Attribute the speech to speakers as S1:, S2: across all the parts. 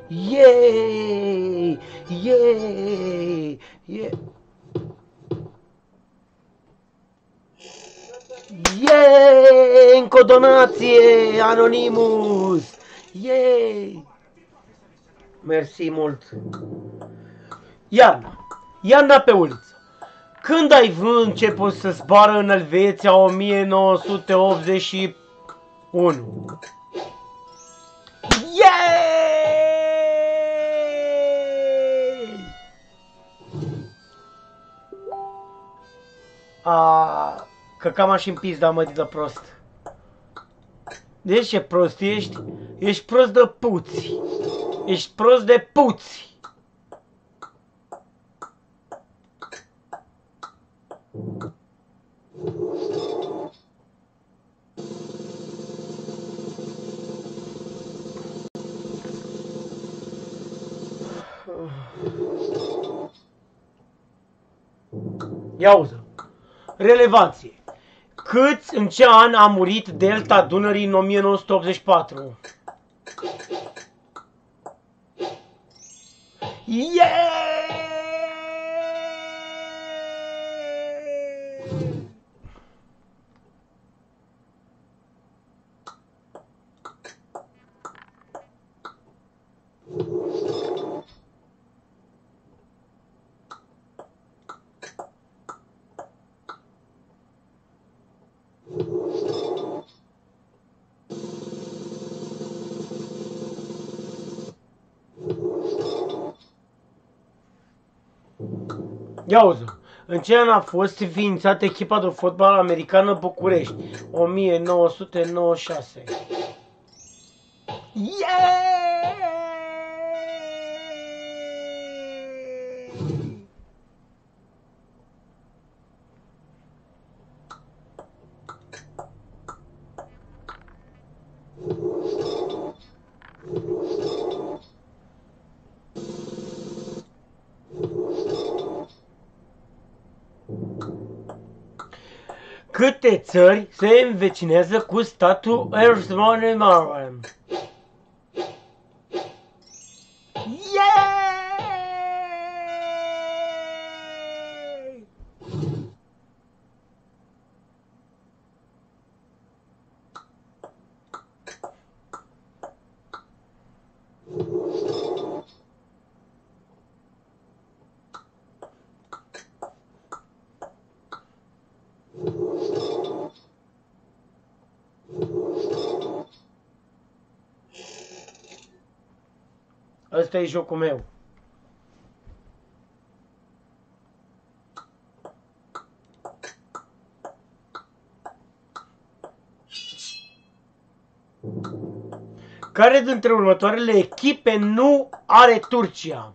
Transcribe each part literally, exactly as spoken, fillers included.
S1: Yay! Yay! Yeah! Yay! Încă o donație! Anonymous! Yay! Mersi mult! Iarna! Iarna pe uliță! Când ai început să zboară în Elveția o mie nouă sute optzeci și unu? Yay! A, că cam aș în pizda, mă, de prost. Deci ce prost ești? Ești prost de puți. Ești prost de puți. Ia auză. Relevanție. Câți, în ce an a murit delta Dunării în o mie nouă sute optzeci și patru? Yeah! Ia auză. În ce an a fost înființată echipa de fotbal americană București? o mie nouă sute nouăzeci și șase. Yeah! Câte țări se învecinează cu statul Erzurum? Yay! Ăsta e jocul meu. Care dintre următoarele echipe nu are Turcia?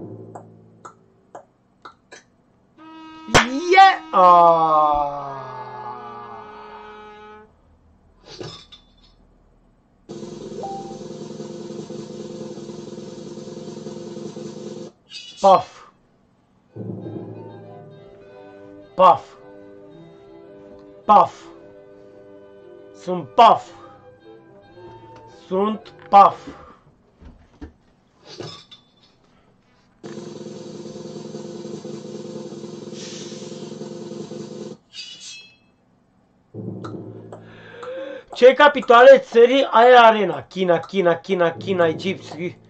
S1: Yeah! Ah! Paf! Paf! Paf! Sunt paf! Sunt paf! Ce capitale țării are arena? China, China, China, China, Egipt,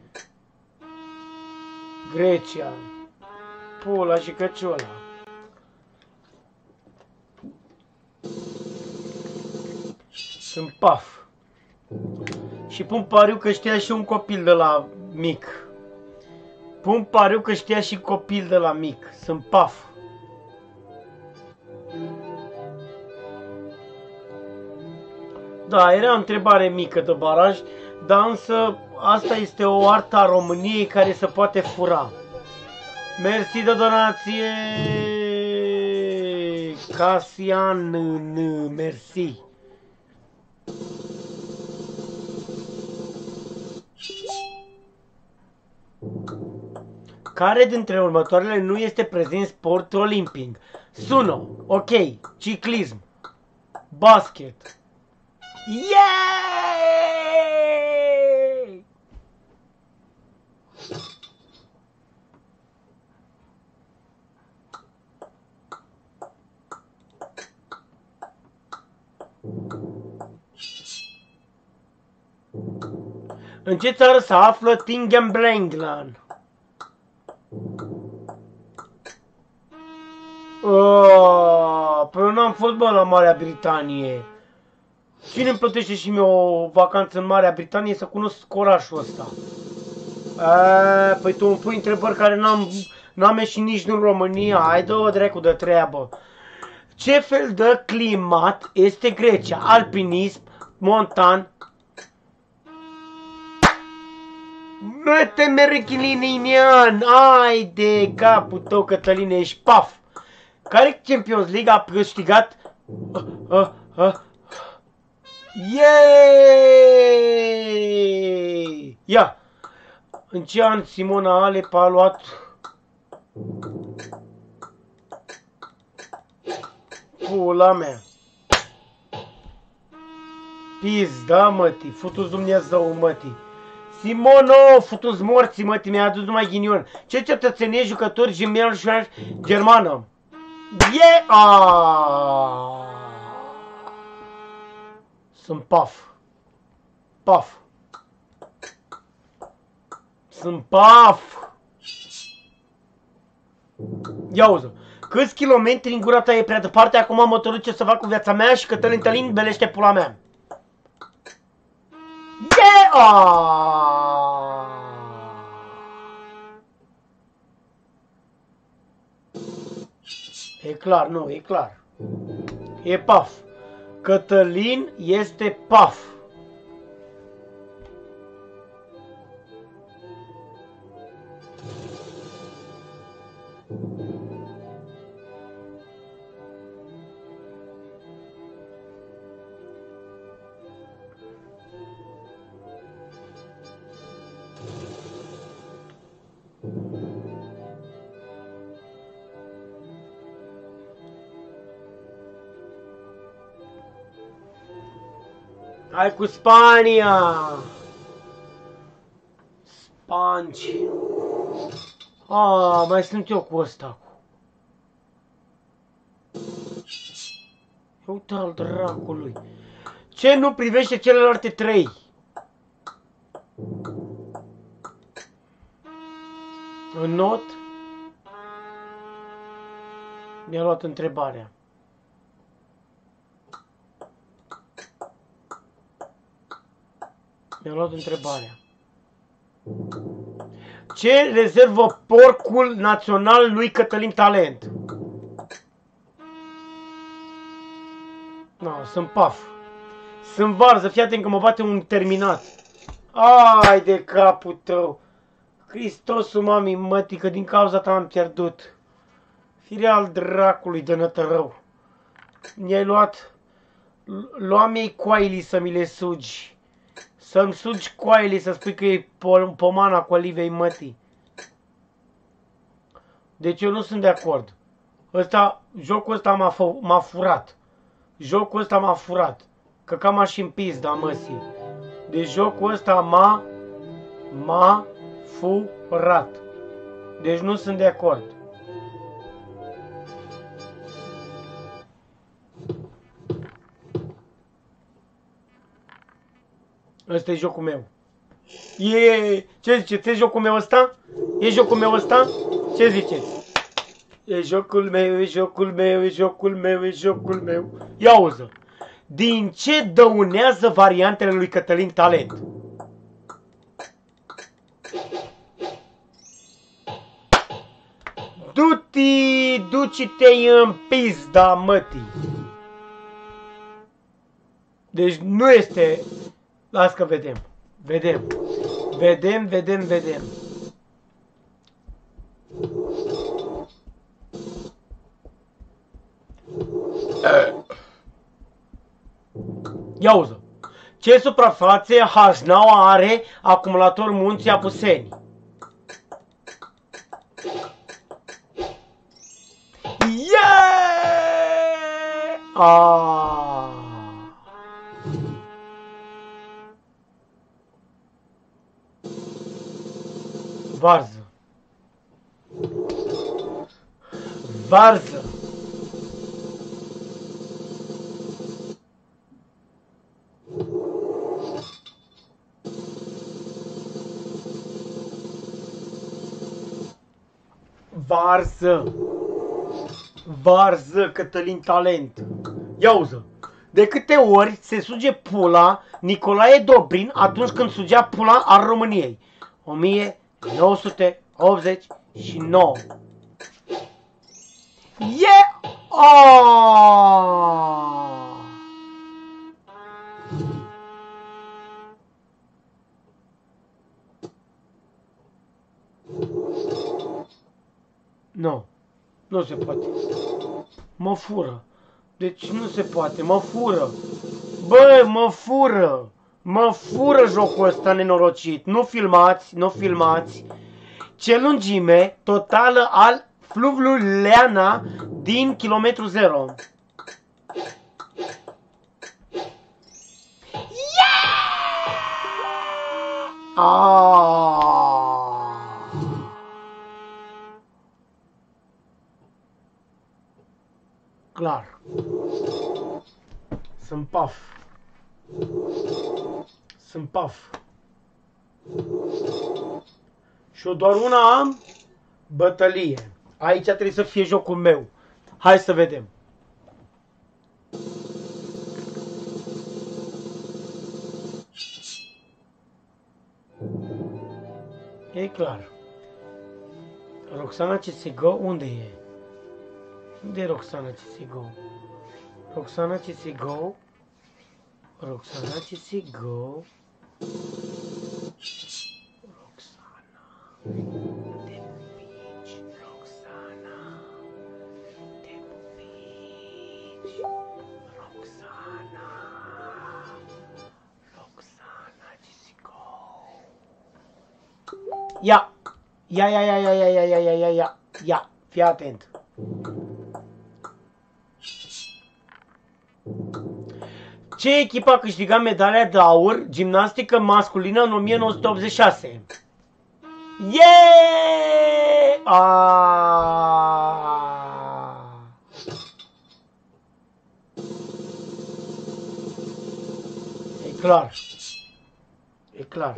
S1: Grecia, Pula și Căciula. Sunt paf. Și pun pariu că știa și un copil de la mic. Pun pariu că știa și copil de la mic. Sunt paf. Da, era o întrebare mică de baraj, dar însă asta este o artă a României care se poate fura. Mersi de donație, Casian, mersi. Care dintre următoarele nu este prezent sport olimpic? Suno, ok, ciclism, basket. Yay! În ce țară se află Tingenblenglan? Oh, păi eu n-am fost, bă, la Marea Britanie. Cine îmi plătește și mie o vacanță în Marea Britanie să cunosc orașul ăsta? A, păi tu îmi pui întrebări care n-am n-am ieșit nici în România. Hai, dă-o dracu de treabă. Ce fel de climat este Grecia? Alpinism, montan. Nu te merechilinian, ai de capul tău, Cătăline, ești paf. Care Champions League a câștigat? Uh, uh, uh. Yeeeey! Ia! În ce an Simona Halep a luat pula mea? Pizda, mătii, futu-ți Dumnezeu, mătii. Simono, futu-ți morții, mătii, mi-a adus numai ghinion. Ce cetățenie jucători Gimel și germană? Yeah! Ah! Sunt paf. Paf. Sunt paf. Ia uză. Câți kilometri în gura ta e prea departe? Acum mă tot ce să fac cu viața mea și Cătălin Tălin belește pula mea. Yeah! E clar, nu, e clar. E paf. Cătălin este paf. Hai cu Spania! Spanci. Ah, mai sunt eu cu ăsta. Uite al dracului. Ce nu privește celelalte trei? În not? Mi-a luat întrebarea. Mi-a luat întrebarea. Ce rezervă porcul național lui Cătălin Talent? No, sunt paf. Sunt varză, fii atent că mă bate un terminat. Ai de capul tău. Hristosul mamii mătii, că din cauza ta am pierdut. Firea al dracului de nătărău. Mi-ai luat... Lua-mi-i coailii să mi le sugi. Să-mi sugi coailii să spui că e pomana cu olivei mătii. Deci eu nu sunt de acord. Ăsta, jocul ăsta m-a furat. Jocul ăsta m-a furat. Că cam aș în pizda măsii. Deci jocul ăsta m-a... M-a furat. Deci nu sunt de acord. Ăsta e jocul meu. E... Ce ziceți? E jocul meu ăsta? E jocul meu ăsta? Ce ziceți? E jocul meu, e jocul meu, e jocul meu, e jocul meu. Ia auză. Din ce dăunează variantele lui Cătălin Talent? Du-ti, duci-te în pizda mătii. Deci nu este... Las că vedem. Vedem. Vedem, vedem, vedem. Ia uză. Ce suprafațe H nouă are acumulator Munții Apuseni? Yeah! Ah! Varză. Varză. Varză. Varză, Cătălin Talent. Ia uză. De câte ori se suge pula Nicolae Dobrin atunci când sugea pula al României? o mie nouă sute optzeci și nouă. Yeah! Oh! Nu. Nu se poate. Mă fură. Deci nu se poate. Mă fură. Bă, mă fură. Mă fură jocul ăsta nenorocit. Nu filmați, nu filmați. Ce lungime totală al fluviului Leana din kilometru zero. Ah! Clar. Sunt paf. Sunt paf. Și eu doar una am, bătălie. Aici trebuie să fie jocul meu. Hai să vedem. E clar. Roxana C S G O, unde e? Unde e Roxana C S G O? Roxana C S G O? Roxana C S G O? Roxana. Te pupici, Roxana. Te pupici. Roxana. Roxana C S G O. Ia! Ia, ia, ia, ia, ia, ia, ia, ia, ia, ia, ia, fii atent. Ce echipă a câștigat medalia de aur gimnastică masculină în o mie nouă sute optzeci și șase? Yeah! Ah! E clar. E clar.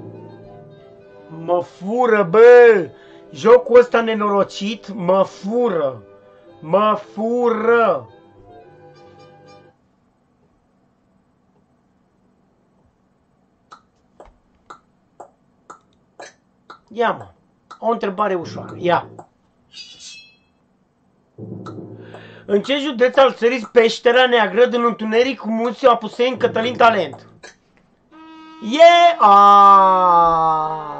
S1: Mă fură, bă! Jocul ăsta nenorocit mă fură. Mă fură. Ia, mă. O întrebare ușoară. Ia. În ce județ al țării Peștera Neagră din întuneric cu munții Apuseni Cătălin Talent? Yeah! Ah!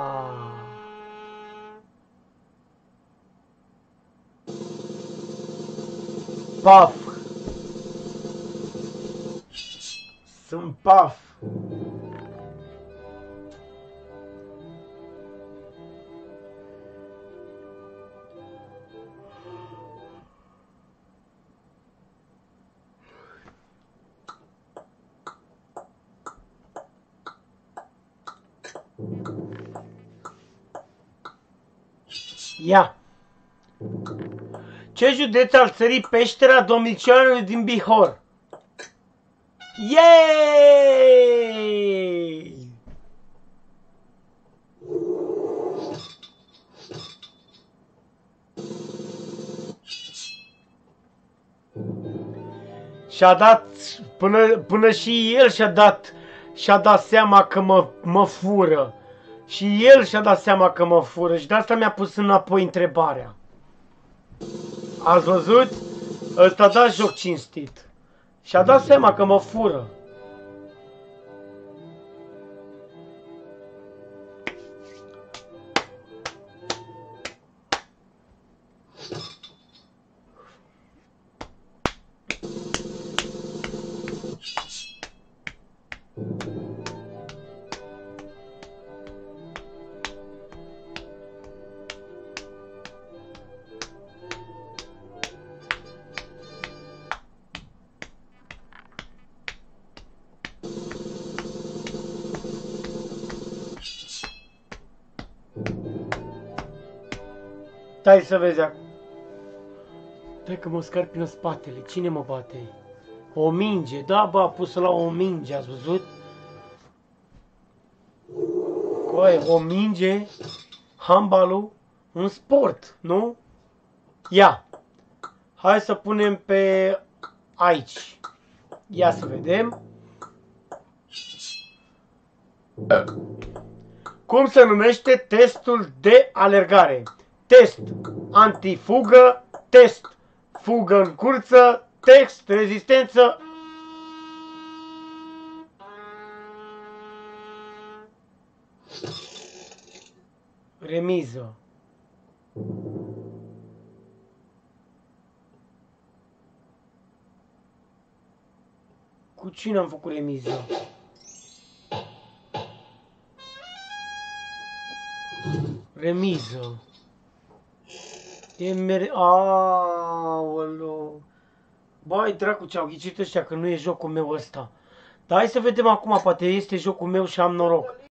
S1: Paf. Sunt paf. Ia. Ce județ al țării Peștera domiciliului din Bihor? Yeee! Și-a dat, până, până și el și-a dat, și-a dat seama că mă, mă fură. Și el și-a dat seama că mă fură și de asta mi-a pus înapoi întrebarea. Ați văzut? Ăsta a dat joc cinstit. Și-a dat seama că mă fură. Stai să vezi acum. Stai că mă scarpină spatele. Cine mă bate? O minge. Da, bă, a pus la o minge, ați văzut? Coaie, o minge, handbalul, un sport, nu? Ia. Hai să punem pe aici. Ia să vedem. Cum se numește testul de alergare? Test antifugă, test fugă în curță, test rezistență. Remiză. Cu cine am făcut remiză? Remiză. E mere... Aoleu. Băi, dracu, ce-au ghicit ăștia că nu e jocul meu ăsta. Dar hai să vedem acum, poate este jocul meu și am noroc.